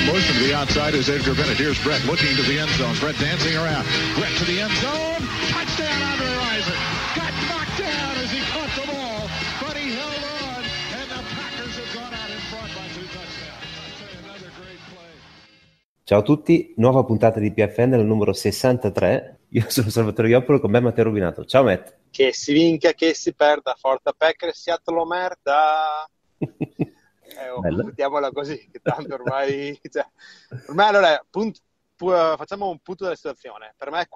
Motion to the outside is Edgar Bennett. Here's Brett looking to the end zone. Brett dancing around. Brett to the end zone. Touchdown, Andre Rison. Got knocked down as he caught the ball, but he held on, and the Packers have gone out in front by 2 touchdowns. Another great play. Ciao a tutti, nuova puntata di PFN, il numero 63. Io sono Salvatore Ioppolo, con me Matteo Rubinato. Ciao Matt. Che si vinca, che si perda, forza Packers, Seattle merda. Mettiamola così, che tanto ormai ormai allora facciamo un punto della situazione. Per me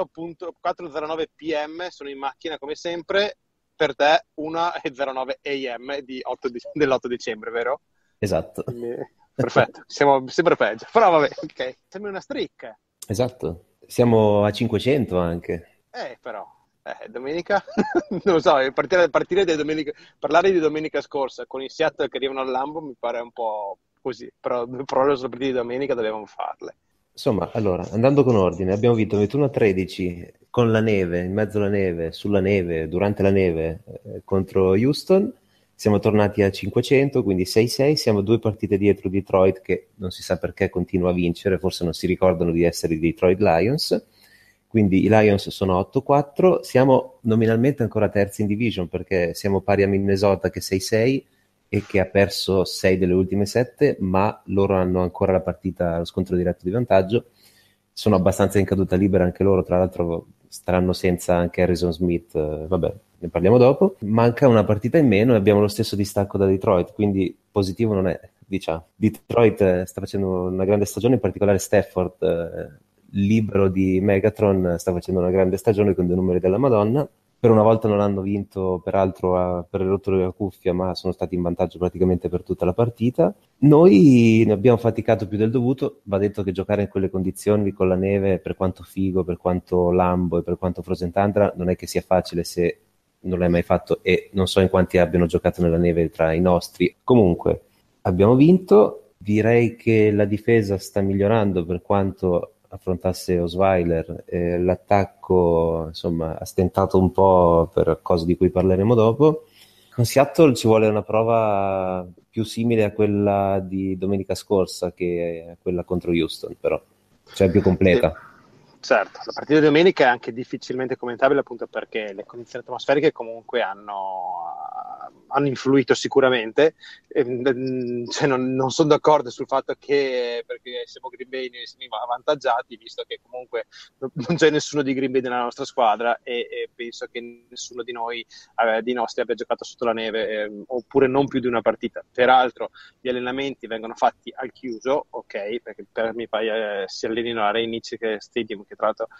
4:09 PM, sono in macchina come sempre. Per te 1:09 AM dell'8 dicembre, vero? Esatto. Perfetto, siamo sempre peggio, però vabbè, ok, sembra una streak. Esatto, siamo a 500 anche. Però domenica non lo so, partire da domenica, parlare di domenica scorsa con i Seattle che arrivano al Lambo mi pare un po' così, però le partite di domenica dovevamo farle. Insomma, allora, andando con ordine, abbiamo vinto 21-13 con la neve, in mezzo alla neve, sulla neve, durante la neve, contro Houston. Siamo tornati a 500, quindi 6-6, siamo 2 partite dietro Detroit, che non si sa perché continua a vincere, forse non si ricordano di essere i Detroit Lions. Quindi i Lions sono 8-4, siamo nominalmente ancora terzi in division perché siamo pari a Minnesota che 6-6 e che ha perso 6 delle ultime 7, ma loro hanno ancora la partita, lo scontro diretto di vantaggio. Sono abbastanza in caduta libera anche loro, tra l'altro staranno senza anche Harrison Smith, vabbè, ne parliamo dopo. Manca una partita in meno e abbiamo lo stesso distacco da Detroit, quindi positivo non è, diciamo. Detroit sta facendo una grande stagione, in particolare Stafford, libero di Megatron, sta facendo una grande stagione con dei numeri della Madonna. Per una volta non hanno vinto, peraltro per le rotture della cuffia, ma sono stati in vantaggio praticamente per tutta la partita. Noi ne abbiamo faticato più del dovuto, va detto che giocare in quelle condizioni con la neve, per quanto figo, per quanto Lambo e per quanto Frozen Tundra, non è che sia facile se non l'hai mai fatto, e non so in quanti abbiano giocato nella neve tra i nostri. Comunque abbiamo vinto, direi che la difesa sta migliorando per quanto affrontasse Osweiler, l'attacco insomma ha stentato un po' per cose di cui parleremo dopo. Con Seattle ci vuole una prova più simile a quella di domenica scorsa che a quella contro Houston, però cioè più completa. Sì. Certo, la partita di domenica è anche difficilmente commentabile appunto perché le condizioni atmosferiche comunque hanno influito sicuramente. Cioè non sono d'accordo sul fatto che perché siamo Green Bay ne siamo avvantaggiati, visto che comunque non c'è nessuno di Green Bay nella nostra squadra e penso che nessuno di noi, di nostri, abbia giocato sotto la neve, oppure non più di una partita. Peraltro gli allenamenti vengono fatti al chiuso, ok, perché per me si allenino a Rhein-Neckar Stadium, che tra l'altro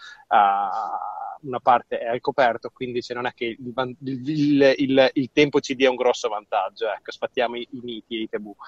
una parte è al coperto, quindi non è che il tempo ci dia un grosso vantaggio, ecco, sfattiamo i miti e i tabù.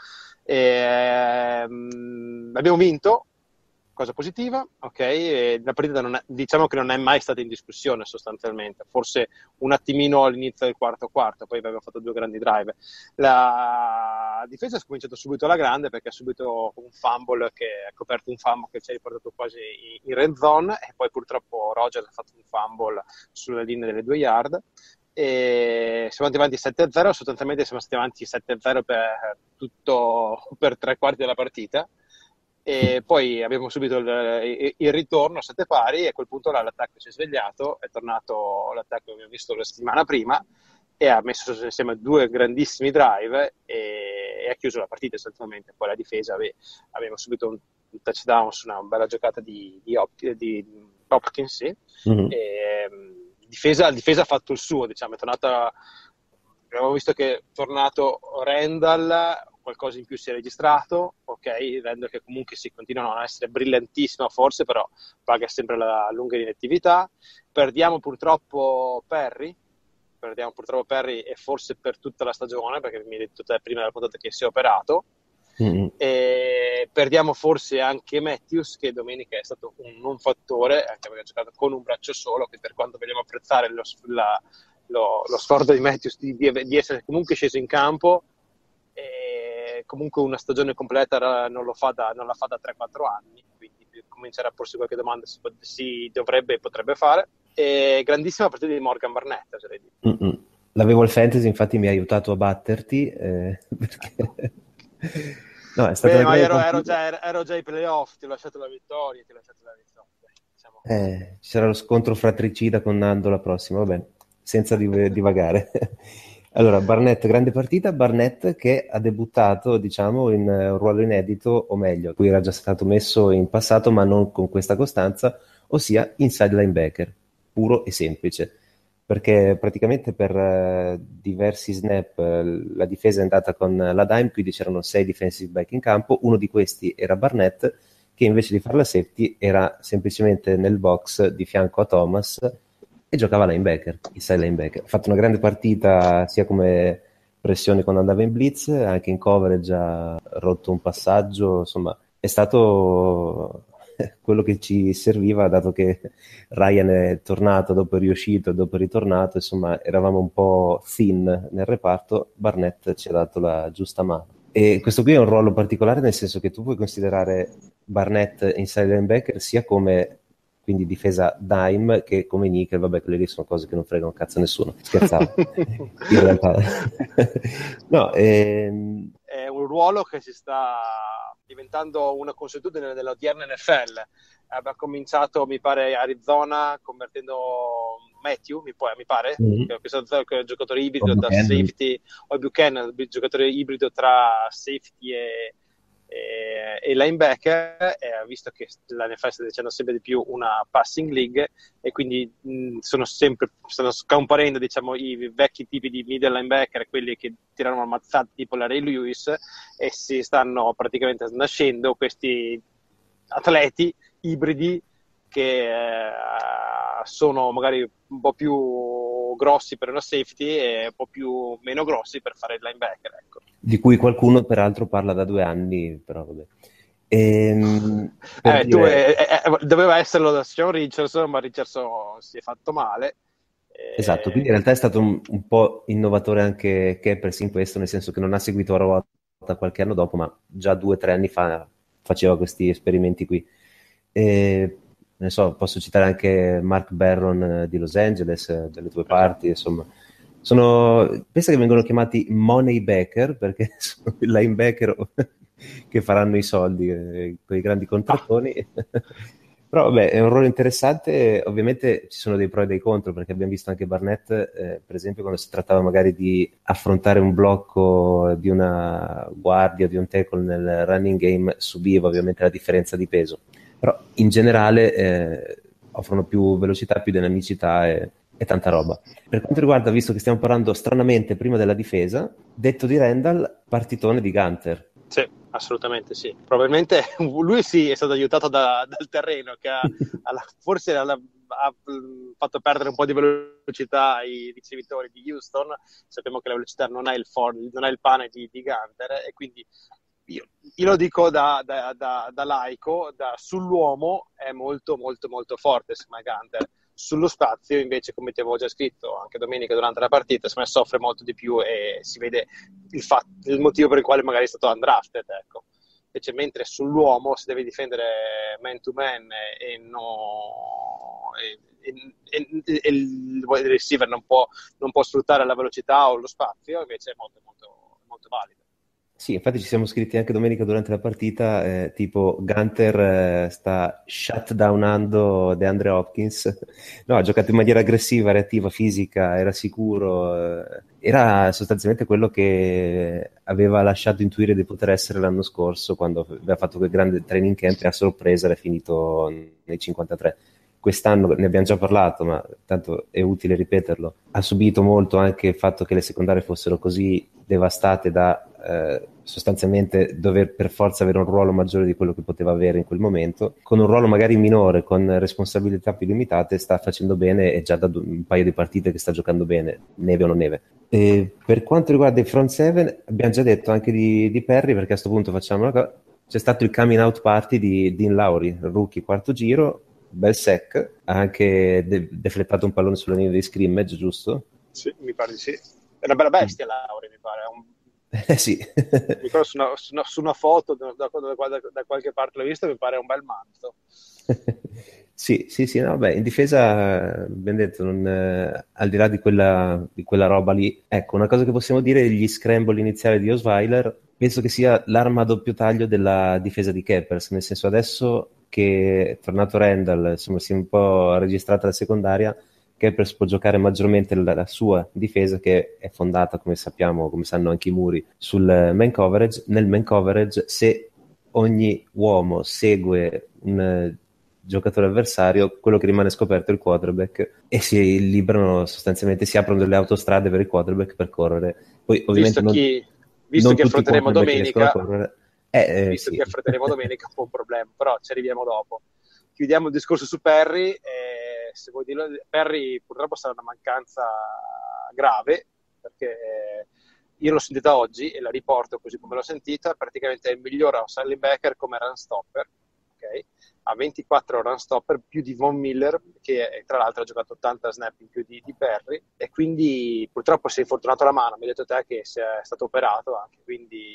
Abbiamo vinto, cosa positiva, ok, la partita diciamo che non è mai stata in discussione sostanzialmente, forse un attimino all'inizio del quarto, poi abbiamo fatto 2 grandi drive. La difesa ha cominciato subito alla grande perché ha subito un fumble che ha coperto un fumble che ci ha riportato quasi in red zone, e poi purtroppo Rogers ha fatto un fumble sulla linea delle 2 yard. E siamo andati avanti 7-0, sostanzialmente siamo stati avanti 7-0 per 3/4 della partita. E poi abbiamo subito il ritorno a 7 pari, e a quel punto l'attacco si è svegliato, è tornato l'attacco che abbiamo visto la settimana prima e ha messo insieme 2 grandissimi drive e ha chiuso la partita sostanzialmente. Poi la difesa aveva subito un touchdown su una bella giocata di Hopkins, sì. Mm-hmm. La difesa ha fatto il suo, diciamo, è tornata. Abbiamo visto che è tornato Randall, qualcosa in più si è registrato, ok, Randall che comunque si continua a non essere brillantissimo forse, però paga sempre la lunga inattività. Perdiamo purtroppo Perry, e forse per tutta la stagione, perché mi hai detto te prima della puntata che si è operato. Mm-hmm. E perdiamo forse anche Matthews, che domenica è stato un non fattore, anche perché ha giocato con un braccio solo, che per quanto vogliamo apprezzare lo sforzo di Matthews di essere comunque sceso in campo, e comunque una stagione completa non la fa da 3-4 anni, quindi comincerà a porsi qualche domanda si dovrebbe e potrebbe fare. E grandissima partita di Morgan Barnett, oserei dire. Mm-mm. L'avevo il fantasy, infatti mi ha aiutato a batterti, perché No, è stata Beh, una ma grande ero già ai playoff, ti ho lasciato la vittoria, diciamo. Ci sarà lo scontro fratricida con Nando la prossima, vabbè, senza divagare. Allora, Barnett, grande partita, Barnett che ha debuttato, diciamo, in un ruolo inedito, o meglio, cui era già stato messo in passato, ma non con questa costanza, ossia inside linebacker, puro e semplice, perché praticamente per diversi snap la difesa è andata con la dime, quindi c'erano 6 defensive back in campo, uno di questi era Barnett, che invece di fare la safety era semplicemente nel box di fianco a Thomas e giocava linebacker, inside linebacker. Ha fatto una grande partita sia come pressione quando andava in blitz, anche in coverage ha rotto un passaggio, insomma è stato quello che ci serviva, dato che Ryan è tornato, dopo è riuscito, dopo è ritornato, insomma eravamo un po' thin nel reparto, Barnett ci ha dato la giusta mano. E questo qui è un ruolo particolare nel senso che tu puoi considerare Barnett inside linebacker sia come quindi difesa dime che come nickel, vabbè, quelle lì sono cose che non fregano cazzo a nessuno, scherzavo in realtà. No, È un ruolo che si sta diventando una consuetudine dell'odierna NFL. Aveva cominciato, mi pare, Arizona convertendo Matthew, mi pare, questo giocatore ibrido da safety, o Buchanan, giocatore ibrido tra safety e linebacker, visto che la NFL sta dicendo sempre di più una passing league, e quindi stanno scomparendo, diciamo, i vecchi tipi di middle linebacker, quelli che tirano ammazzati tipo la Ray Lewis, e si stanno praticamente nascendo questi atleti ibridi che sono magari un po' più grossi per una safety e un po' più meno grossi per fare il linebacker, ecco. Di cui qualcuno peraltro parla da 2 anni, però vabbè. Doveva esserlo da Sean Richardson, ma Richardson si è fatto male. Esatto, quindi in realtà è stato un po' innovatore anche Keppers in questo, nel senso che non ha seguito la ruota qualche anno dopo, ma già 2 o 3 anni fa faceva questi esperimenti qui. Ne so, posso citare anche Mark Barron di Los Angeles, delle tue parti, insomma. Pensa che vengono chiamati money backer, perché sono i linebacker che faranno i soldi, quei grandi contrattoni. Però vabbè, è un ruolo interessante, ovviamente ci sono dei pro e dei contro, perché abbiamo visto anche Barnett, per esempio, quando si trattava magari di affrontare un blocco di una guardia, di un tackle nel running game, subiva ovviamente la differenza di peso. Però in generale offrono più velocità, più dinamicità e tanta roba. Per quanto riguarda, visto che stiamo parlando stranamente prima della difesa, detto di Randall, partitone di Gunter. Sì, assolutamente sì. Probabilmente lui sì è stato aiutato dal terreno, che forse ha fatto perdere un po' di velocità ai ricevitori di Houston. Sappiamo che la velocità non è il pane di Gunter, e quindi io lo dico da laico, sull'uomo è molto molto molto forte Gunter. Sullo spazio invece, come ti avevo già scritto anche domenica durante la partita, secondo me soffre molto di più, e si vede il motivo per il quale magari è stato undrafted, ecco. Invece mentre sull'uomo si deve difendere man to man e il wide receiver non può sfruttare la velocità o lo spazio, invece è molto molto molto valido. Sì, infatti ci siamo scritti anche domenica durante la partita, tipo Gunter sta shutdownando DeAndre Hopkins. No, ha giocato in maniera aggressiva, reattiva, fisica, era sicuro, era sostanzialmente quello che aveva lasciato intuire di poter essere l'anno scorso, quando aveva fatto quel grande training camp e a sorpresa era finito nei 53. Quest'anno ne abbiamo già parlato, ma tanto è utile ripeterlo. Ha subito molto anche il fatto che le secondarie fossero così devastate da sostanzialmente dover per forza avere un ruolo maggiore di quello che poteva avere in quel momento. Con un ruolo magari minore, con responsabilità più limitate, sta facendo bene, e già da un paio di partite che sta giocando bene, neve o non neve. E per quanto riguarda i front seven, abbiamo già detto anche di Perry, perché a questo punto facciamo una cosa. C'è stato il coming out party di Dean Lowry, rookie, quarto giro, bel sec, ha anche deflettato un pallone sulla linea di scrimmage, giusto? Sì, mi pare di sì. È una bella bestia Lowry, mi pare. Sì. Mi ricordo su una foto da qualche parte l'ho visto, mi pare un bel manto. Sì, no, beh, in difesa abbiamo detto, al di là di quella roba lì, ecco, una cosa che possiamo dire è gli scramble iniziali di Osweiler penso che sia l'arma a doppio taglio della difesa di Capers, nel senso adesso che è tornato Randall, insomma si è un po' registrata la secondaria, Capers può giocare maggiormente la sua difesa, che è fondata, come sappiamo, come sanno anche i muri, sul man coverage. Nel man coverage, se ogni uomo segue un giocatore avversario, quello che rimane scoperto è il quarterback, e si liberano sostanzialmente, si aprono delle autostrade per il quarterback per correre. Poi ovviamente visto non che tutti i affronteremo quarterback riescono a domenica, correre. visto Sì. che affronteremo domenica è un po' un problema, però ci arriviamo dopo. Chiudiamo il discorso su Perry. Se vuoi dirlo, Perry purtroppo sarà una mancanza grave, perché io l'ho sentita oggi e la riporto così come l'ho sentita. Praticamente è il miglior outside linebacker come run stopper, ok? Ha 24 run stopper, più di Von Miller, che tra l'altro ha giocato 80 snap in più di Perry, e quindi purtroppo si è infortunato la mano. Mi hai detto te che è stato operato anche, quindi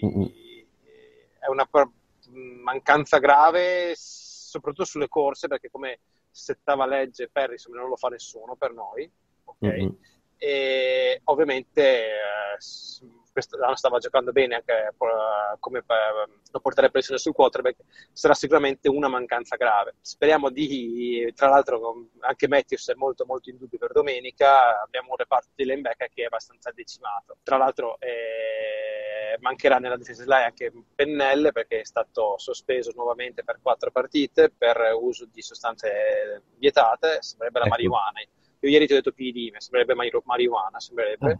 è una mancanza grave, soprattutto sulle corse, perché come settava legge Perry, insomma, non lo fa nessuno per noi, ok? E ovviamente quest'anno stava giocando bene anche come per portare pressione sul quarterback. Sarà sicuramente una mancanza grave. Speriamo tra l'altro anche Matthews è molto molto in dubbio per domenica. Abbiamo un reparto di linebacker che è abbastanza decimato. Tra l'altro mancherà nella difesa line anche Pennell, perché è stato sospeso nuovamente per 4 partite per uso di sostanze vietate. Sembrerebbe la marijuana. Io ieri ti ho detto PD, ma sembrerebbe marijuana, sembrerebbe.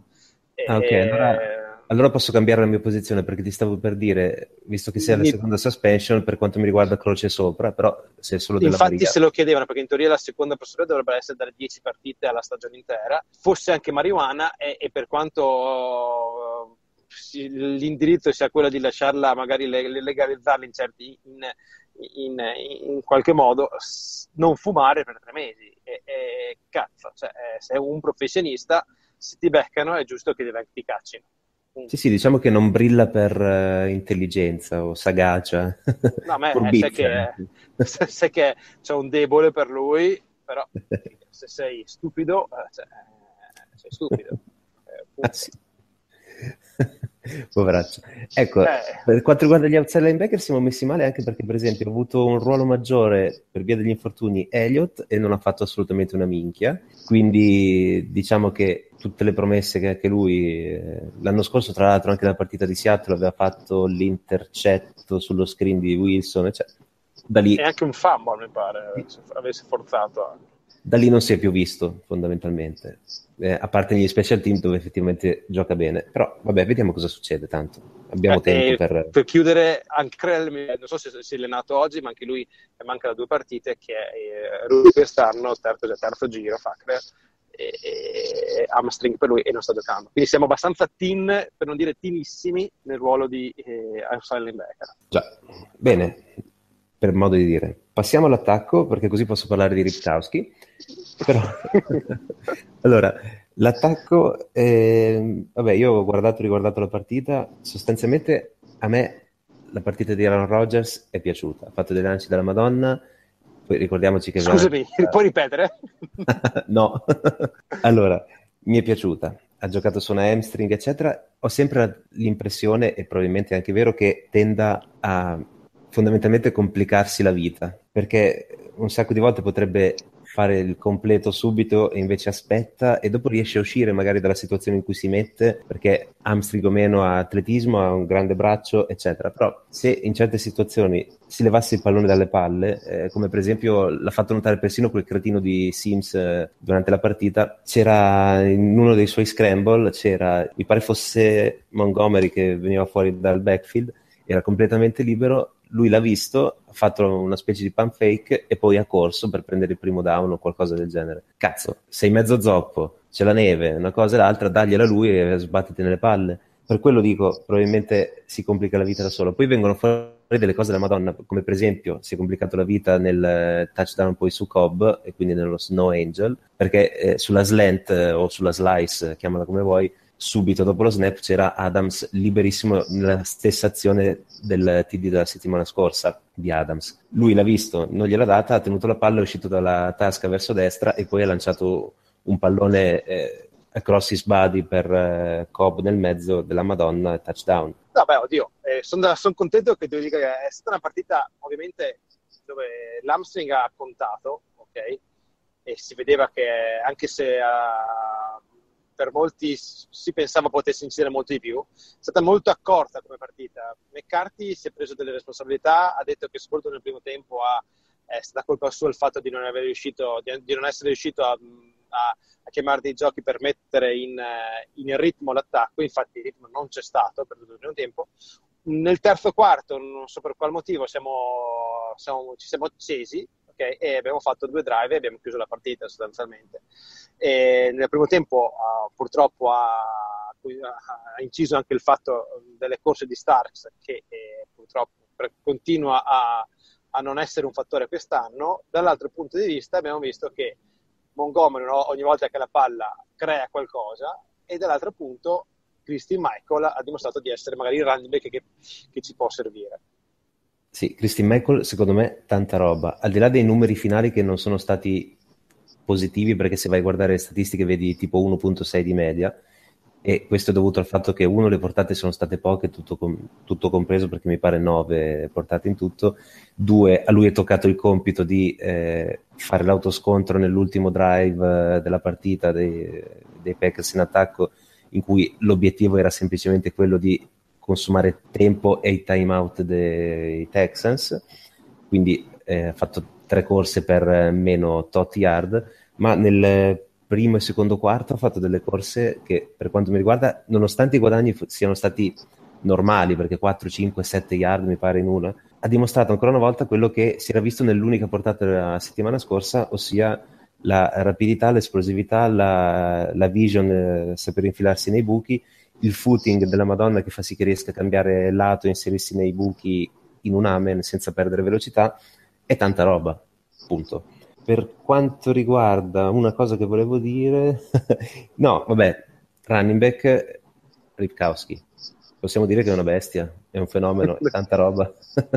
Ok, allora posso cambiare la mia posizione, perché ti stavo per dire, visto che sei alla seconda suspension, per quanto mi riguarda croce sopra, però se è solo della infatti Maria... se lo chiedevano, perché in teoria la seconda procedura dovrebbe essere dalle 10 partite alla stagione intera, fosse anche marijuana, e per quanto l'indirizzo sia quello di lasciarla, magari legalizzarla in qualche modo, non fumare per 3 mesi, e cazzo, cioè, se è un professionista, se ti beccano è giusto che ti caccino. Sì, diciamo che non brilla per intelligenza o sagacia. No, sai che c'è un debole per lui, però se sei stupido, sei stupido. Sì. Poveraccio. Ecco, per quanto riguarda gli outside linebacker siamo messi male, anche perché per esempio ha avuto un ruolo maggiore per via degli infortuni Elliott e non ha fatto assolutamente una minchia, quindi diciamo che tutte le promesse che anche lui l'anno scorso, tra l'altro anche nella partita di Seattle, aveva fatto l'intercetto sullo screen di Wilson, cioè, da lì, e anche un fumble mi pare avesse forzato anche. Da lì non si è più visto fondamentalmente, a parte negli special team dove effettivamente gioca bene. Però vabbè, vediamo cosa succede, tanto abbiamo tempo per chiudere. Anche non so se si è allenato oggi, ma anche lui manca da 2 partite, che è Rudy quest'anno, terzo giro Fackler, e hamstring per lui e non sta giocando, quindi siamo abbastanza teen, per non dire teenissimi, nel ruolo di outside linebacker. Già, bene, per modo di dire. Passiamo all'attacco, perché così posso parlare di Ripkowski. Però allora, l'attacco, vabbè, io ho riguardato la partita. Sostanzialmente a me la partita di Aaron Rodgers è piaciuta, ha fatto dei lanci della Madonna. Poi ricordiamoci che scusami, puoi ripetere? No. Allora, mi è piaciuta, ha giocato su una hamstring eccetera. Ho sempre l'impressione, e probabilmente è anche vero, che tenda a fondamentalmente complicarsi la vita, perché un sacco di volte potrebbe fare il completo subito e invece aspetta, e dopo riesce a uscire magari dalla situazione in cui si mette, perché hamstring o meno, ha atletismo, ha un grande braccio eccetera. Però se in certe situazioni si levasse il pallone dalle palle, come per esempio l'ha fatto notare persino quel cretino di Sims durante la partita, c'era in uno dei suoi scramble, mi pare fosse Montgomery che veniva fuori dal backfield, era completamente libero, lui l'ha visto, ha fatto una specie di pump fake e poi ha corso per prendere il primo down o qualcosa del genere. Cazzo, sei mezzo zoppo, c'è la neve, una cosa e l'altra, dagliela a lui e sbattiti nelle palle. Per quello dico, probabilmente si complica la vita da solo. Poi vengono fuori delle cose della Madonna, come per esempio si è complicato la vita nel touchdown poi su Cobb e quindi nello Snow Angel, perché sulla slant o sulla slice, chiamala come vuoi, subito dopo lo snap c'era Adams liberissimo nella stessa azione del TD della settimana scorsa di Adams. Lui l'ha visto, non gliel'ha data, ha tenuto la palla, è uscito dalla tasca verso destra e poi ha lanciato un pallone cross his body per Cobb nel mezzo della Madonna e touchdown. Vabbè, oddio, sono contento che devo dire che è stata una partita ovviamente dove l'hamstring ha contato, ok? E si vedeva che anche se per molti si pensava potesse incidere molto di più, è stata molto accorta come partita. McCarthy si è preso delle responsabilità, ha detto che soprattutto nel primo tempo è stata colpa sua il fatto di non essere riuscito a chiamare dei giochi per mettere in ritmo l'attacco. Infatti il ritmo non c'è stato per tutto il primo tempo. Nel terzo quarto, non so per qual motivo, ci siamo accesi, okay? E abbiamo fatto 2 drive e abbiamo chiuso la partita sostanzialmente. E nel primo tempo purtroppo ha inciso anche il fatto delle corse di Starks, che purtroppo continua a non essere un fattore quest'anno. Dall'altro punto di vista abbiamo visto che Montgomery, no, ogni volta che la palla crea qualcosa, e dall'altro punto Christine Michael ha dimostrato di essere magari il running back che ci può servire. Sì, Christine Michael secondo me tanta roba, al di là dei numeri finali che non sono stati positivi, perché se vai a guardare le statistiche vedi tipo 1.6 di media, e questo è dovuto al fatto che uno, le portate sono state poche, tutto compreso, perché mi pare 9 portate in tutto. 2, a lui è toccato il compito di fare l'autoscontro nell'ultimo drive della partita dei Packers in attacco, in cui l'obiettivo era semplicemente quello di consumare tempo e i timeout dei Texans, quindi ha fatto 3 corse per meno tot yard, ma nel primo e secondo quarto ha fatto delle corse che, per quanto mi riguarda, nonostante i guadagni siano stati normali, perché 4, 5, 7 yard mi pare in una, ha dimostrato ancora una volta quello che si era visto nell'unica portata della settimana scorsa, ossia la rapidità, l'esplosività, la vision, saper infilarsi nei buchi, il footing della Madonna che fa sì che riesca a cambiare lato e inserirsi nei buchi in un amen senza perdere velocità, e tanta roba, punto. Per quanto riguarda una cosa che volevo dire, no, vabbè, running back Ripkowski, possiamo dire che è una bestia, è un fenomeno, è tanta roba.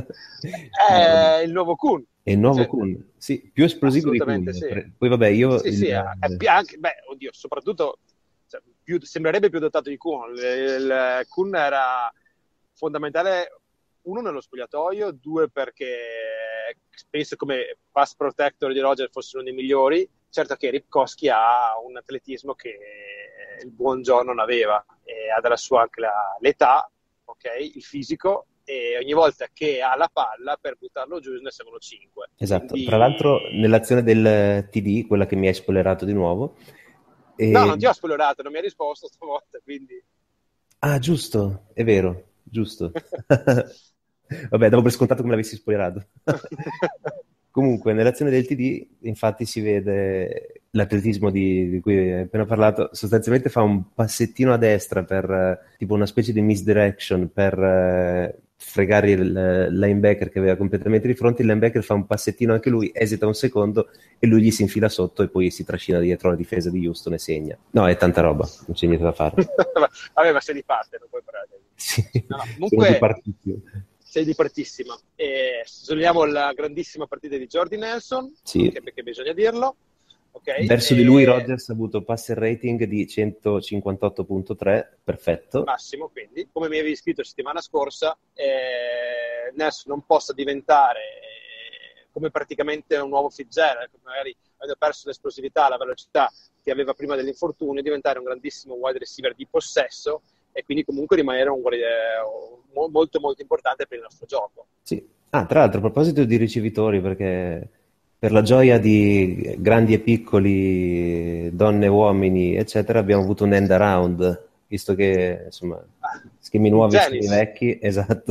È il nuovo Kuhn. È il nuovo Kuhn, sì, più esplosivo di Kuhn. Sì. Poi vabbè, io... Sì, anche, oddio, soprattutto sembrerebbe più dotato di Kuhn. Il Kuhn era fondamentale, 1 nello spogliatoio, 2 perché penso come pass protector di Roger fosse uno dei migliori. Certo che Ripkowski ha un atletismo che il buon John non aveva, e ha dalla sua anche l'età, okay, il fisico, e ogni volta che ha la palla per buttarlo giù ne servono 5. Esatto, quindi... tra l'altro nell'azione del TD, quella che mi hai spoilerato di nuovo... No, non ti ho spoilerato, non mi hai risposto stavolta, quindi... Ah, giusto, è vero, giusto. Vabbè, davo per scontato che me l'avessi spoilerato. Comunque, nell'azione del TD, infatti, si vede l'atletismo di cui hai appena parlato. Sostanzialmente fa un passettino a destra per tipo una specie di misdirection per fregare il linebacker che aveva completamente di fronte. Il linebacker fa un passettino anche lui, esita un secondo e lui gli si infila sotto e poi si trascina dietro la difesa di Houston e segna. No, è tanta roba, non c'è niente da fare. Vabbè, ma sei di parte, non puoi parlare. Sì, no, comunque... Sei di partissima. Sottolineiamo la grandissima partita di Jordy Nelson, sì, anche perché bisogna dirlo. Okay? Verso di lui Rodgers ha avuto passer rating di 158.3, perfetto. Massimo, quindi, come mi avevi scritto settimana scorsa, Nelson non possa diventare come praticamente un nuovo Fitzgerald, magari avendo perso l'esplosività, la velocità che aveva prima dell'infortunio, diventare un grandissimo wide receiver di possesso, e quindi comunque rimanere molto molto importante per il nostro gioco. Sì. Tra l'altro, a proposito di ricevitori, perché per la gioia di grandi e piccoli, donne e uomini, eccetera, abbiamo avuto un end around, visto che, insomma, schemi nuovi e schemi vecchi, esatto.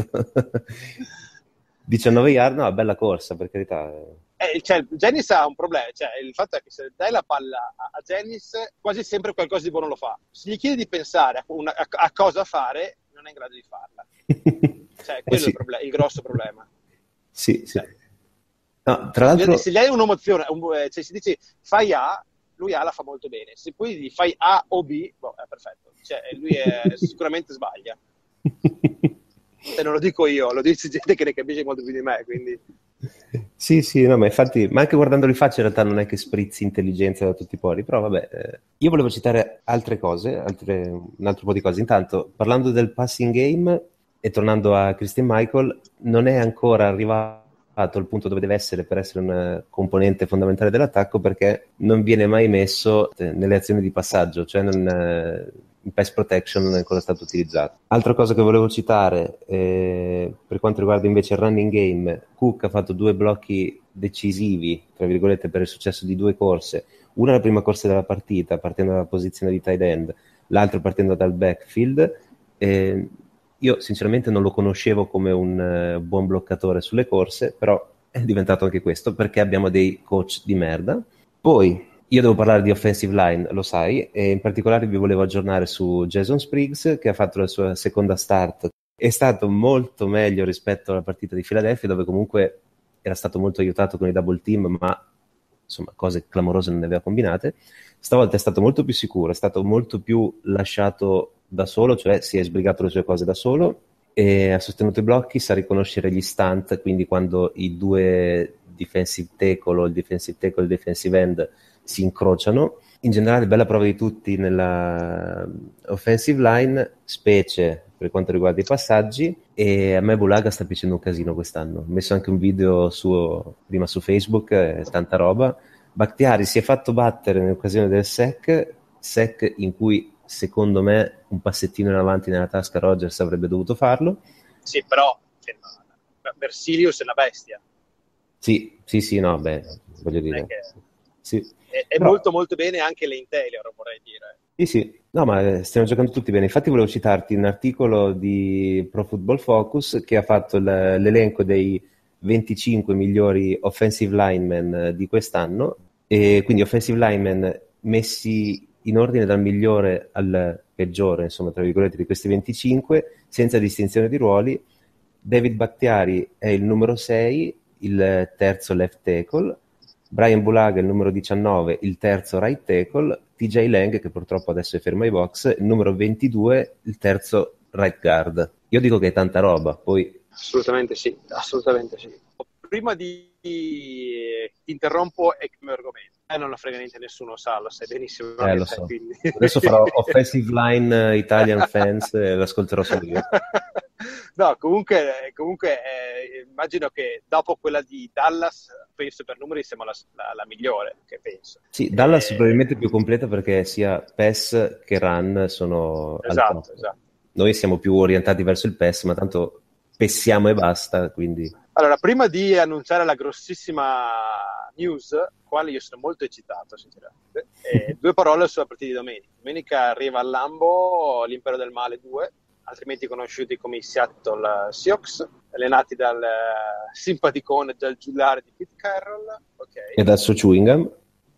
19 yard, no, bella corsa, per carità. Jennings ha un problema, il fatto è che se dai la palla a Jennings quasi sempre qualcosa di buono lo fa. Se gli chiedi di pensare a cosa fare, non è in grado di farla. Quello sì. è il grosso problema. Sì. No, tra l'altro... Se gli hai un'emozione, se si dice fai A, lui A la fa molto bene. Se poi gli fai A o B, è perfetto. Lui sicuramente sbaglia. Non lo dico io, lo dice gente che ne capisce molto più di me, quindi... Sì, sì, no, ma infatti, ma anche guardandoli in faccia in realtà non è che sprizzi intelligenza da tutti i pori, però vabbè, io volevo citare altre cose, un altro po' di cose. Intanto, parlando del passing game e tornando a Christine Michael, non è ancora arrivato al punto dove deve essere per essere un componente fondamentale dell'attacco perché non viene mai messo nelle azioni di passaggio, cioè in pass protection non è ancora stato utilizzato. Altra cosa che volevo citare, per quanto riguarda invece il running game, Cook ha fatto 2 blocchi decisivi, tra virgolette, per il successo di 2 corse. Una la prima corsa della partita, partendo dalla posizione di tight end, l'altra partendo dal backfield. Io sinceramente non lo conoscevo come un buon bloccatore sulle corse, però è diventato anche questo perché abbiamo dei coach di merda. Poi io devo parlare di offensive line, lo sai, e in particolare vi volevo aggiornare su Jason Spriggs che ha fatto la sua seconda start. È stato molto meglio rispetto alla partita di Philadelphia dove comunque era stato molto aiutato con i double team, ma insomma cose clamorose non ne aveva combinate. Stavolta è stato molto più sicuro, è stato molto più lasciato da solo, cioè si è sbrigato le sue cose da solo e ha sostenuto i blocchi, sa riconoscere gli stunt, quindi quando i 2 defensive tackle o il defensive tackle e il defensive end si incrociano. In generale bella prova di tutti nella offensive line, specie per quanto riguarda i passaggi, e a me Bulaga sta piacendo un casino quest'anno. Ho messo anche un video suo prima su Facebook, tanta roba. Bakhtiari si è fatto battere nell'occasione del sec in cui secondo me un passettino in avanti nella tasca Rodgers avrebbe dovuto farlo. Sì, però Bersilius è una bestia. Sì, sì, sì, no, beh, voglio dire. Sì. È però molto molto bene anche Lane Taylor, vorrei dire. Sì, sì, no, ma stiamo giocando tutti bene. Infatti volevo citarti un articolo di Pro Football Focus che ha fatto l'elenco dei 25 migliori offensive linemen di quest'anno, e quindi offensive linemen messi in ordine dal migliore al peggiore, insomma, tra virgolette, di questi 25, senza distinzione di ruoli. David Bakhtiari è il numero 6, il terzo left tackle. Brian Bulaga il numero 19, il terzo right tackle. TJ Lang, che purtroppo adesso è fermo ai box, il numero 22, il terzo right guard. Io dico che è tanta roba, poi... Assolutamente sì, assolutamente sì. Prima ti interrompo e cambio argomento. Non la frega niente nessuno, sa, lo sai benissimo. Lo so. Quindi... Adesso farò offensive line Italian fans e l'ascolterò solo io. No, comunque immagino che dopo quella di Dallas, penso per numeri siamo la migliore, che penso. Sì, Dallas probabilmente più completa perché sia pass che run sono esatto. Noi siamo più orientati verso il pass, ma tanto pessiamo e basta, quindi... Allora, prima di annunciare la grossissima news, quale io sono molto eccitato, sinceramente, 2 parole sulla partita di domenica. Domenica arriva al Lambo l'Impero del Male 2, altrimenti conosciuti come i Seattle Seahawks, allenati dal simpaticone, dal giullare di Pete Carroll. Okay. E dal suo chewing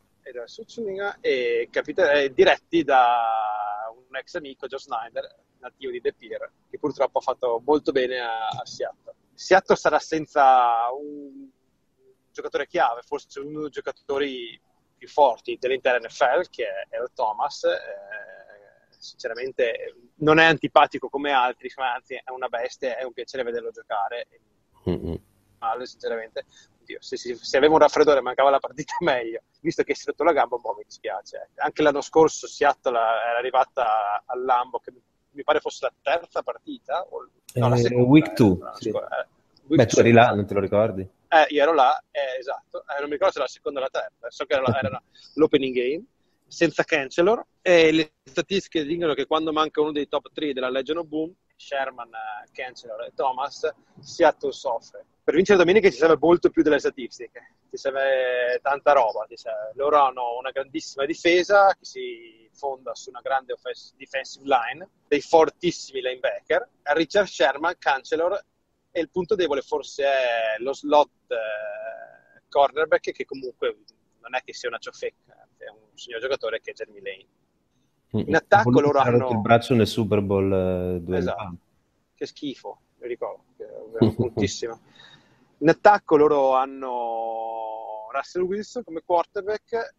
e diretti da un ex amico, Joe Snyder, nativo di De Pere, che purtroppo ha fatto molto bene a Seattle. Seattle sarà senza un giocatore chiave, forse uno dei giocatori più forti dell'intera NFL, che è Earl Thomas. Sinceramente non è antipatico come altri, anzi è una bestia, è un piacere vederlo giocare. Male, sinceramente. Oddio, se avevo un raffreddore mancava la partita meglio, visto che si è rotto la gamba un po' mi dispiace. Anche l'anno scorso Seattle era arrivata al Lambo, che mi pare fosse la terza partita la seconda, week 2 sì. Beh, tu eri là, non te lo ricordi? Io ero là, esatto, non mi ricordo se era la seconda o la terza, so che era l'opening game senza Chancellor, e le statistiche dicono che quando manca uno dei top 3 della Legion of Boom, Sherman, Chancellor e Thomas, Seattle soffre. Per vincere domenica ci serve molto più delle statistiche, ci serve tanta roba, loro hanno una grandissima difesa che si fonda su una grande defensive line, dei fortissimi linebacker, Richard Sherman, Chancellor, e il punto debole forse è lo slot cornerback, che comunque non è che sia una ciofecca, è un signor giocatore, che è Jeremy Lane. In attacco loro hanno il braccio nel Super Bowl 2 esatto. Che schifo, mi ricordo, che era bruttissimo. In attacco loro hanno Russell Wilson come quarterback,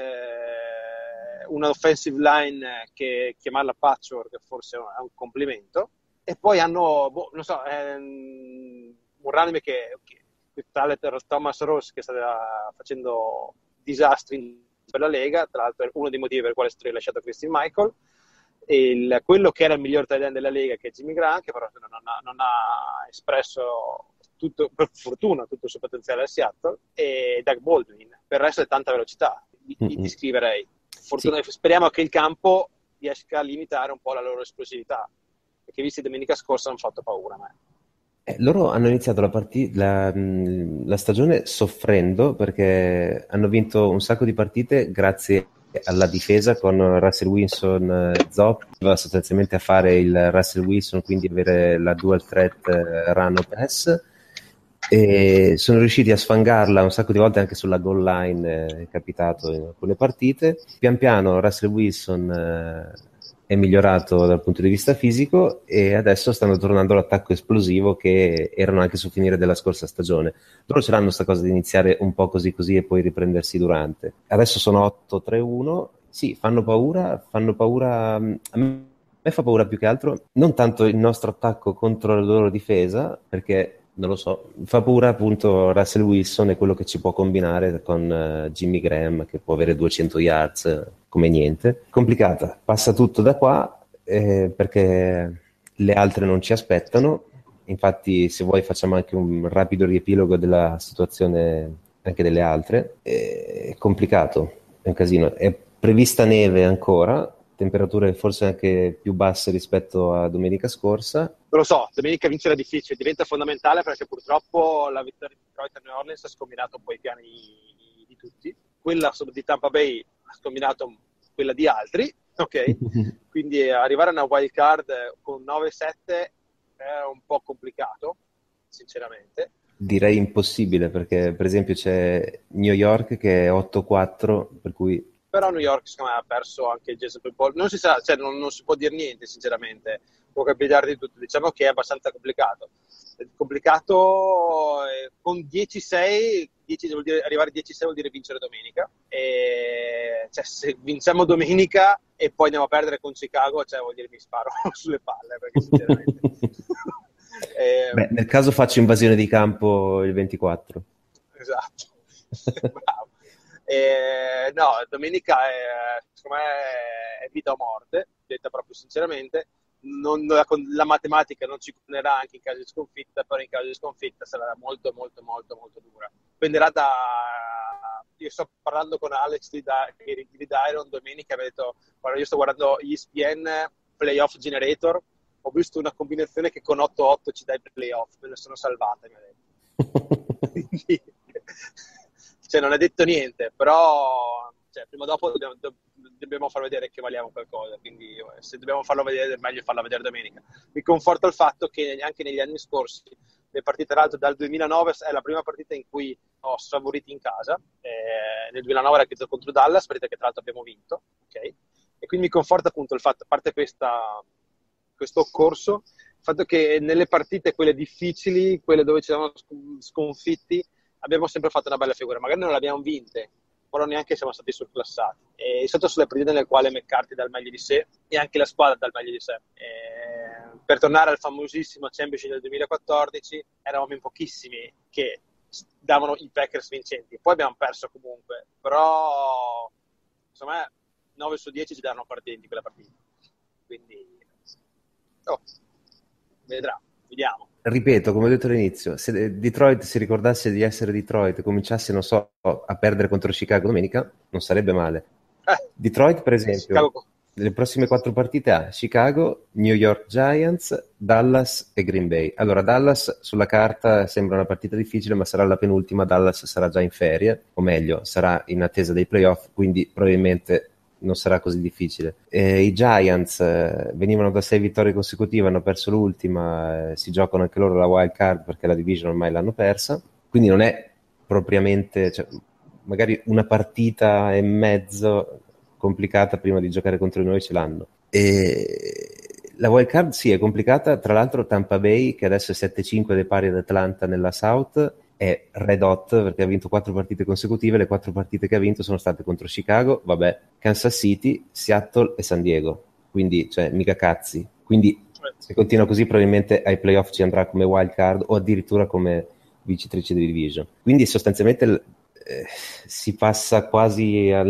una offensive line che chiamarla patchwork forse è un complimento, e poi hanno un running back che tale Thomas Ross, che sta facendo disastri per la Lega, tra l'altro è uno dei motivi per i quali è stato rilasciato Christine Michael, e quello che era il miglior tight end della Lega, che è Jimmy Graham, che però non ha espresso tutto, per fortuna, tutto il suo potenziale a Seattle, e Doug Baldwin. Per il resto è tanta velocità, li scriverei. Speriamo che il campo riesca a limitare un po' la loro esplosività, perché visti domenica scorsa hanno fatto paura a me. Loro hanno iniziato la stagione soffrendo, perché hanno vinto un sacco di partite grazie alla difesa con Russell Wilson, Zop, va sostanzialmente a fare il Russell Wilson, quindi avere la dual threat run o pass, e sono riusciti a sfangarla un sacco di volte anche sulla goal line, è capitato in alcune partite. Pian piano Russell Wilson è migliorato dal punto di vista fisico e adesso stanno tornando all'attacco esplosivo che erano anche sul finire della scorsa stagione. Loro ce l'hanno sta cosa di iniziare un po' così e poi riprendersi durante. Adesso sono 8-3-1, sì, fanno paura, a me fa paura più che altro non tanto il nostro attacco contro la loro difesa, perché non lo so, fa paura appunto Russell Wilson e quello che ci può combinare con Jimmy Graham, che può avere 200 yards come niente. Complicata, passa tutto da qua perché le altre non ci aspettano. Infatti, se vuoi facciamo anche un rapido riepilogo della situazione anche delle altre. È complicato, è un casino. È prevista neve ancora, temperature forse anche più basse rispetto a domenica scorsa. Non lo so, domenica vincere è difficile, diventa fondamentale perché purtroppo la vittoria di Detroit a New Orleans ha scombinato un po' i piani di tutti. Quella di Tampa Bay ha scombinato quella di altri, ok? Quindi arrivare a una wild card con 9-7 è un po' complicato, sinceramente. Direi impossibile, perché per esempio c'è New York che è 8-4, per cui... Però New York secondo me ha perso anche il Jason Paul. Non si sa, cioè non si può dire niente, sinceramente. Può capitare di tutto. Diciamo che è abbastanza complicato. È complicato con 10-6, vuol dire, arrivare a 10-6 vuol dire vincere domenica. E, cioè, se vinciamo domenica e poi andiamo a perdere con Chicago, cioè, vuol dire mi sparo sulle palle, perché sinceramente... Beh, nel caso faccio invasione di campo il 24. Esatto. Bravo. No, domenica secondo me è vita o morte, detta proprio sinceramente. La matematica non ci condenerà anche in caso di sconfitta, però in caso di sconfitta sarà molto molto molto molto dura. Dipenderà io sto parlando con Alex di Dairon domenica, mi ha detto guarda, io sto guardando ESPN Playoff Generator, ho visto una combinazione che con 8-8 ci dà i playoff, me ne sono salvata, mi ha detto. Cioè, non è detto niente, però prima o dopo dobbiamo far vedere che valiamo qualcosa, quindi se dobbiamo farlo vedere è meglio farlo vedere domenica. Mi conforta il fatto che anche negli anni scorsi le partite, tra l'altro dal 2009 è la prima partita in cui ho sfavoriti in casa, nel 2009 era chiuso contro Dallas, partita che tra l'altro abbiamo vinto, ok? E quindi mi conforta appunto il fatto, a parte questo corso, il fatto che nelle partite quelle difficili, quelle dove ci siamo sconfitti, abbiamo sempre fatto una bella figura. Magari non l'abbiamo vinte, però neanche siamo stati surclassati. E sotto sulle partite nelle quali McCarthy dà il meglio di sé e anche la squadra dà il meglio di sé. Per tornare al famosissimo Championship del 2014, eravamo in pochissimi che davano i Packers vincenti. Poi abbiamo perso comunque, però secondo me 9 su 10 ci danno partenti quella partita. Quindi vediamo. Ripeto, come ho detto all'inizio, se Detroit si ricordasse di essere Detroit e cominciasse, non so, a perdere contro Chicago domenica, non sarebbe male. Detroit, per esempio, Chicago. le prossime 4 partite ha Chicago, New York Giants, Dallas e Green Bay. Allora, Dallas sulla carta sembra una partita difficile, ma sarà la penultima. Dallas sarà già in ferie, o meglio, sarà in attesa dei playoff, quindi probabilmente non sarà così difficile. I Giants venivano da 6 vittorie consecutive, hanno perso l'ultima, si giocano anche loro la wild card perché la division ormai l'hanno persa, quindi non è propriamente, cioè, magari una partita e mezzo complicata prima di giocare contro noi ce l'hanno. E la wild card sì, è complicata. Tra l'altro Tampa Bay, che adesso è 7-5 dei pari ad Atlanta nella South, è red hot perché ha vinto 4 partite consecutive. Le 4 partite che ha vinto sono state contro Chicago, Kansas City, Seattle e San Diego, quindi cioè mica cazzi. Quindi se continua così probabilmente ai playoff ci andrà come wild card o addirittura come vincitrice di division. Quindi sostanzialmente si passa quasi al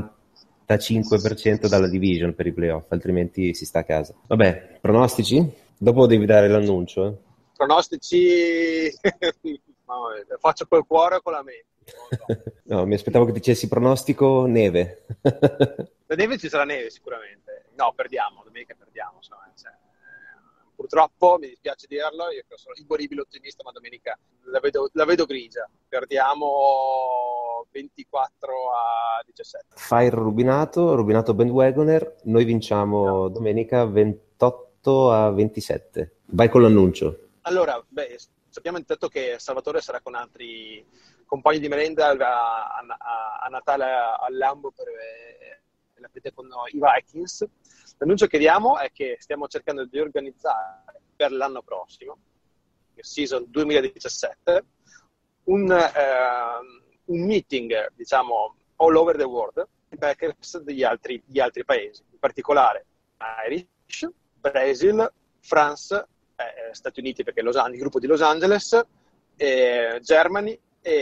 95% dalla division per i playoff, altrimenti si sta a casa. Vabbè, pronostici? Dopo devi dare l'annuncio. Pronostici, no, faccio col cuore o con la mente. No, mi aspettavo che dicessi pronostico neve. La neve ci sarà neve sicuramente. No, perdiamo, domenica perdiamo. Insomma, purtroppo, mi dispiace dirlo, io che sono imborribile ottimista, ma domenica la vedo grigia. Perdiamo 24-17. Fire Rubinato bandwagoner, noi vinciamo domenica 28-27. Vai con l'annuncio. Allora, sappiamo intanto che Salvatore sarà con altri compagni di merenda a Natale al Lambo per la partita con i Vikings. L'annuncio che diamo è che stiamo cercando di organizzare per l'anno prossimo, il season 2017, un meeting, diciamo, all over the world, di Packers degli altri paesi, in particolare Irish, Brasil, France, Stati Uniti perché il gruppo di Los Angeles, Germany,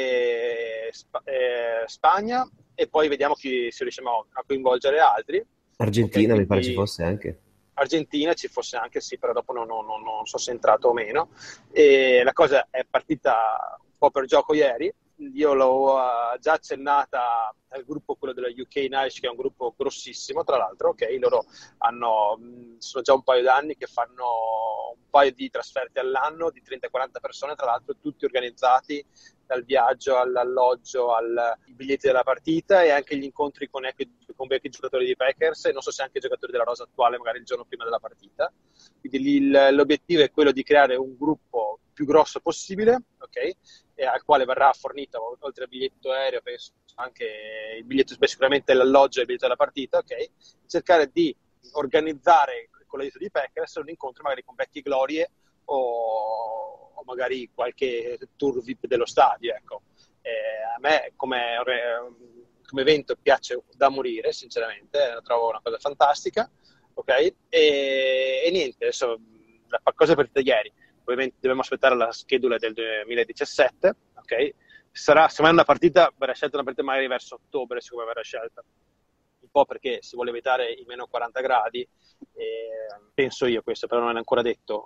Spagna, e poi vediamo se riusciamo a coinvolgere altri. Argentina, mi pare ci fosse anche. Argentina ci fosse anche, sì, però dopo non so se è entrato o meno. E la cosa è partita un po' per gioco ieri. Io l'ho già accennata al gruppo, quello della UK Irish, che è un gruppo grossissimo, tra l'altro. Ok, loro sono già un paio d'anni che fanno un paio di trasferte all'anno di 30-40 persone, tra l'altro tutti organizzati, dal viaggio all'alloggio, ai biglietti della partita, e anche gli incontri con vecchi giocatori di Packers, e non so se anche i giocatori della rosa attuale, magari il giorno prima della partita. Quindi l'obiettivo è quello di creare un gruppo più grosso possibile, ok? E al quale verrà fornito, oltre al biglietto aereo, penso anche il biglietto, sicuramente l'alloggio e il biglietto della partita, ok? Cercare di organizzare con l'aiuto di Packers un incontro magari con vecchie glorie o magari qualche tour VIP dello stadio, ecco. A me come evento piace da morire, sinceramente, lo trovo una cosa fantastica, ok? E niente, adesso la cosa è partita ieri. Ovviamente dobbiamo aspettare la schedula del 2017, ok? Sarà, secondo me, verrà scelta una partita magari verso ottobre, siccome verrà scelta. Un po' perché si vuole evitare i meno 40 gradi, penso io, questo però non è ancora detto.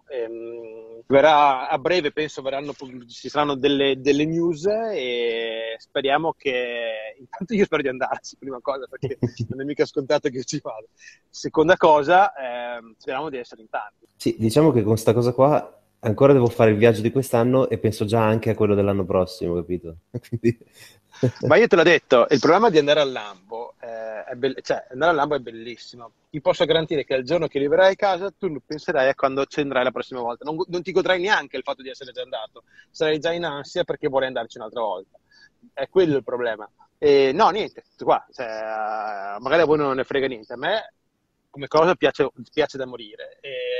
Verrà a breve, penso ci saranno delle news, e speriamo che, intanto io spero di andarci, prima cosa, perché non è mica scontato che ci vada. Seconda cosa, speriamo di essere in tanti. Sì, diciamo che con sta cosa qua ancora devo fare il viaggio di quest'anno e penso già anche a quello dell'anno prossimo, capito? Quindi... Ma io te l'ho detto, il problema di andare al Lambo andare al Lambo è bellissimo. Ti posso garantire che al giorno che arriverai a casa tu penserai a quando ci andrai la prossima volta. Non ti godrai neanche il fatto di essere già andato, sarai già in ansia perché vorrei andarci un'altra volta. È quello il problema. No, niente, qua, magari a voi non ne frega niente, a me come cosa piace da morire.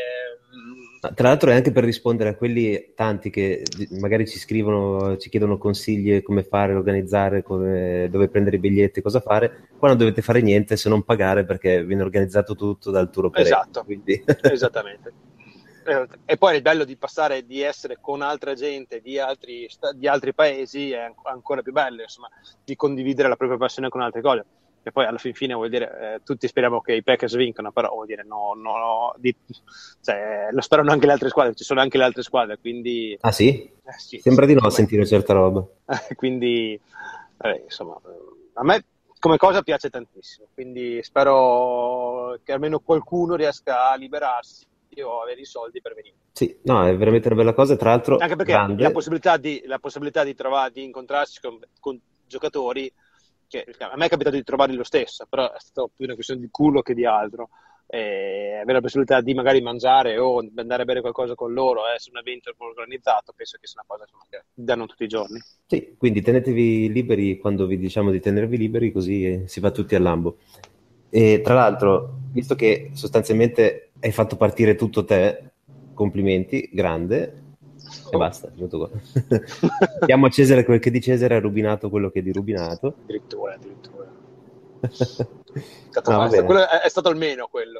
Tra l'altro è anche per rispondere a quelli tanti che magari ci scrivono, ci chiedono consigli come fare, organizzare, dove prendere i biglietti, cosa fare. Qua non dovete fare niente se non pagare, perché viene organizzato tutto dal tour operator. Esatto, quindi... esattamente. E poi il bello di passare, di essere con altra gente di altri paesi è ancora più bello, insomma, di condividere la propria passione con altre cose. E poi alla fine vuol dire, tutti speriamo che i Packers vincano, però vuol dire lo sperano anche le altre squadre, ci sono anche le altre squadre, quindi... Ah sì? Sì, sembra di no sentire certa roba. Quindi, insomma, a me come cosa piace tantissimo, quindi spero che almeno qualcuno riesca a liberarsi o avere i soldi per venire. Sì, no, è veramente una bella cosa, tra l'altro anche perché grande. la possibilità di incontrarsi con giocatori, che a me è capitato di trovarli lo stesso, però è stato più una questione di culo che di altro, avere la possibilità di magari mangiare o andare a bere qualcosa con loro, su un evento organizzato, penso che sia una cosa che danno tutti i giorni. Sì, quindi tenetevi liberi quando vi diciamo di tenervi liberi, così si va tutti al lambo. E tra l'altro, visto che sostanzialmente hai fatto partire tutto te, complimenti, grande. E basta, tutto qua. Diamo a Cesare quel che di Cesare, a Rubinato quello che è di Rubinato. Addirittura. Quello è stato almeno quello.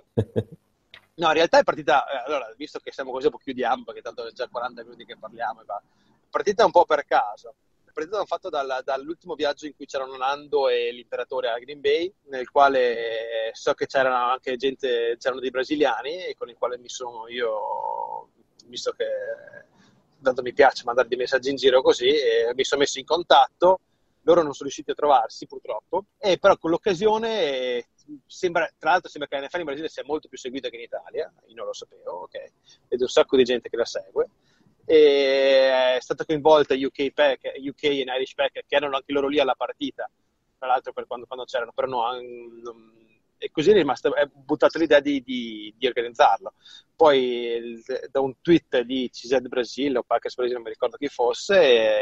No, in realtà è partita, allora, visto che siamo così, un po' chiudiamo, perché tanto è già 40 minuti che parliamo, è partita un po' per caso. La partita l'ho fatto dall'ultimo viaggio in cui c'erano Nando e l'imperatore a Green Bay, nel quale so che c'erano anche c'erano dei brasiliani, e con il quale mi sono io, visto che tanto mi piace mandare dei messaggi in giro così, e mi sono messo in contatto. Loro non sono riusciti a trovarsi, purtroppo, e però con l'occasione tra l'altro sembra che la NFL in Brasile sia molto più seguita che in Italia. Io non lo sapevo, ok? Vedo un sacco di gente che la segue, e è stata coinvolta UK e Irish Pack, che erano anche loro lì alla partita, tra l'altro, per quando c'erano, però e così è buttata l'idea di organizzarlo. Poi da un tweet di CZ Brasile o Packers Brasile, non mi ricordo chi fosse,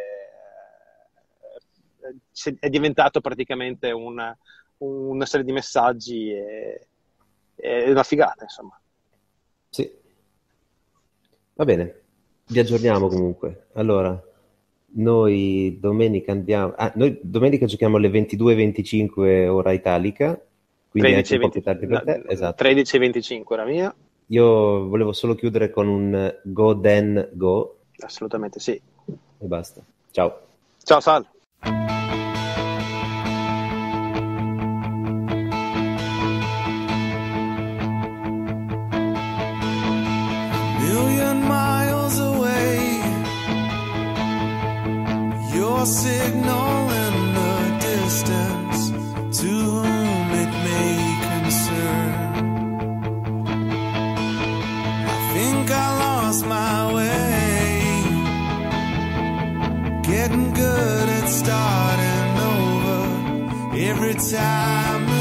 è diventato praticamente una serie di messaggi e una figata, insomma. Sì, va bene, vi aggiorniamo comunque. Allora, noi domenica giochiamo alle 22:25 ora italica, quindi 13, anche un po' più tardi per te. Esatto. 13:25 era mia. Io volevo solo chiudere con un Go Dan Go. Assolutamente sì. E basta. Ciao. Ciao Sal. Signal in the distance, to whom it may concern. I think I lost my way, getting good at starting over every time